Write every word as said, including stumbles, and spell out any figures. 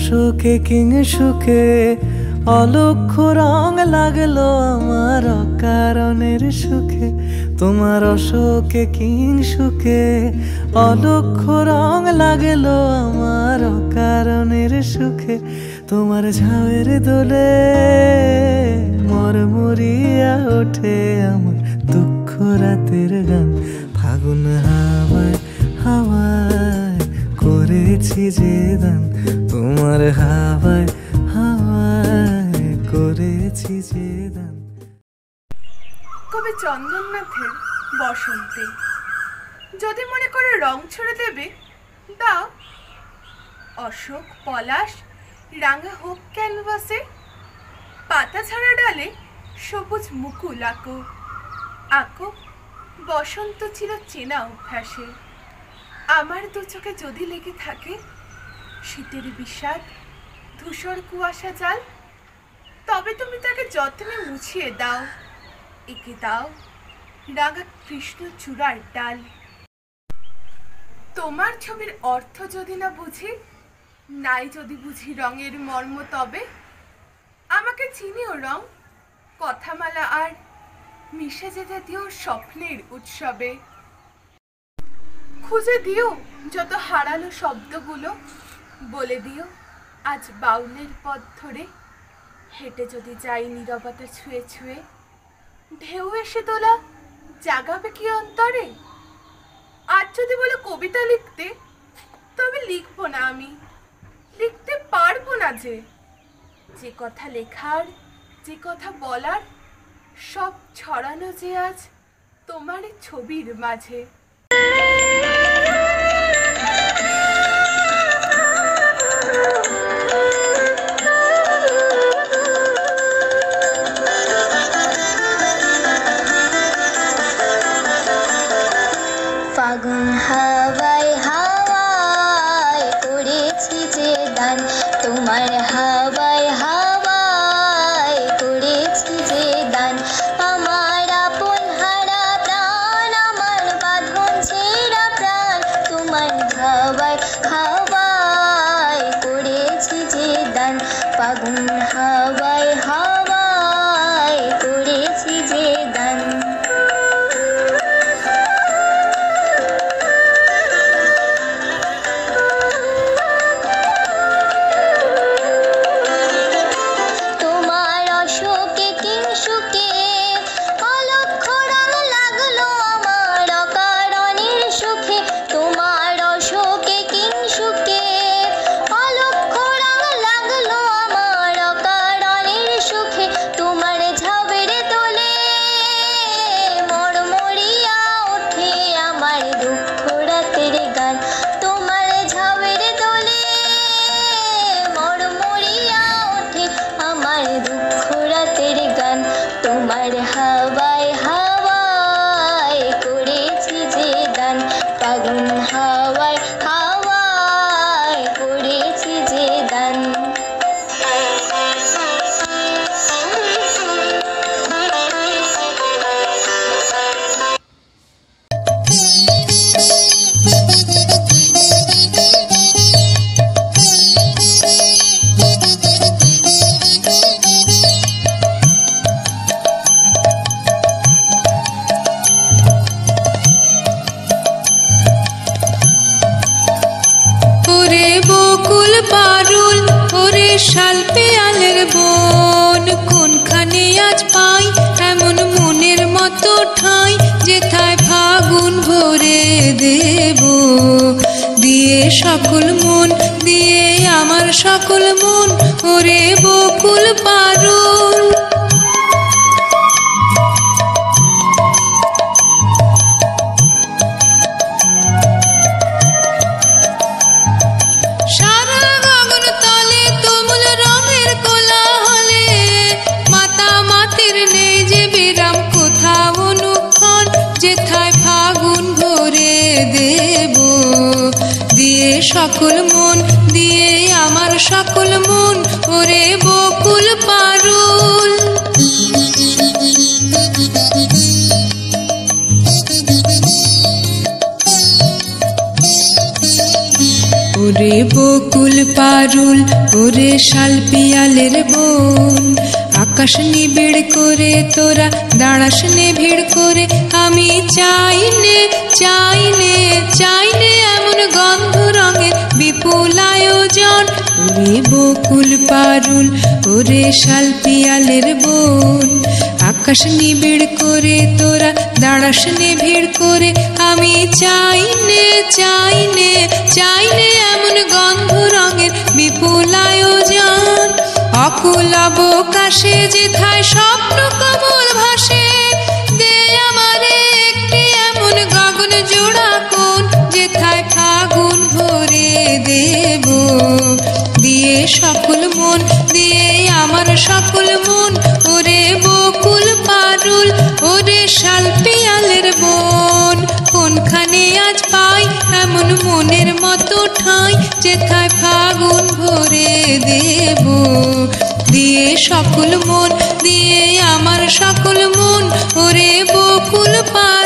অশোকে king সুখে অলক্ষ্য রং লাগলো আমার অকারণের সুখে। তোমার অশোকে কিং সুখে অলক্ষ্য রং লাগলো আমার অকারণের সুখে। তোমার ঝাউয়ের দোলে মরমরিয়া ওঠে আমার দুঃখ রাতের গান। ফাগুন হাওয়ায় হাওয়ায় করেছি যে দান, তোমার হাওয়ায় হাওয়ায় করেছি যে দান। কবি চন্দননাথের বসন্তে। যদি মনে করে রং ছড়ে দেবে দাও, অশোক পলাশ রাঙা হোক ক্যানভাসে, পাতা ছাড়া ডালে সবুজ মুকুল আঁকো। আঁকো বসন্ত ছিল চেনা অভ্যাসে। আমার দু চোখে যদি লেগে থাকে শীতের বিষাদ ধূসর কুয়াশা জাল, তবে তুমি তাকে যত্নে মুছিয়ে দাও, এঁকে দাও রাঙা কৃষ্ণ চূড়ার ডাল। তোমার ছবির অর্থ যদি না বুঝি, নাই যদি বুঝি রঙের মর্ম, তবে আমাকে চিনিও রং কথামালা আর মিশে যেতে দিও স্বপ্নের উৎসবে। খুঁজে দিও যত হারালো শব্দগুলো, বলে দিও আজ বাউলের পথ ধরে হেঁটে যদি যাই নীরবতা ছুঁয়ে ছুঁয়ে, ঢেউ এসে তোলা জাগাবে কি অন্তরে। আজ যদি বলো কবিতা লিখতে, তবে লিখবো না, আমি লিখতে পারবো না। যে যে কথা লেখার যে কথা বলার সব ছড়ানো যে আজ তোমার ছবির মাঝে। ফাগুন হাওয়ায় হাওয়ায় করেছি যে দান, তোমার হাওয়ায় হাওয়ায় করেছি যে দান। আমার আপন হারা প্রাণ, আমার বাঁধন ছেঁড়া প্রাণ, তোমার হাওয়ায় হাওয়ায় করেছি যে দান। ফাগুন হাওয়ায় হাওয়ায় করেছি যে দান। শাল পেয়ালের বন, কোনখানে আজ পাই এমন মনের মতো ঠাঁই, যেথায় ফাগুন ভরে দেব দিয়ে সকল মন, দিয়ে আমার সকল মন, ওরে বকুল পারুল। দেব দিয়ে সকল মন, দিয়ে আমার সকল মন, ওরে বকুল পারুল। ওরে বকুল পারুল ওরে শাল পিয়ালের বোন, আকাশ নিবিড় করে তোরা দাঁড়াস নে ভিড় করে, আমি চাইনে চাইনে চাইনে এমন গন্ধ রঙের বিপুল আয়োজন। ওরে বকুল পারুল ওরে শাল পিয়ালের বোন, আকাশ নিবিড় করে তোরা দাঁড়াস নে ভিড় করে, আমি চাইনে চাইনে চাইনে এমন গন্ধ রঙের বিপুল আয়োজন। অকুল অবকাশে যেথায় স্বপ্ন কমল ভাসে, দে আমারে একটি এমন গগন জোড়া কোন, যেথায় ফাগুন ভরে দেব দিয়ে সকল মন, দিয়ে আমার সকল মন। ওরে বকুল পারুল ওরে শাল পিয়ালের বোন, কোনখানে আজ পাই এমন মনের মতো ঠাঁই, যেথায় ফাগুন ভরে দেব দিয়ে সকল মন, দিয়ে আমার সকল মন। ওরে বকুল পারুল